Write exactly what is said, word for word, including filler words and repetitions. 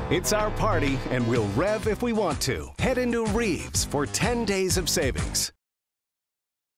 It's our party, and we'll rev if we want to. Head into Reeves for ten days of savings.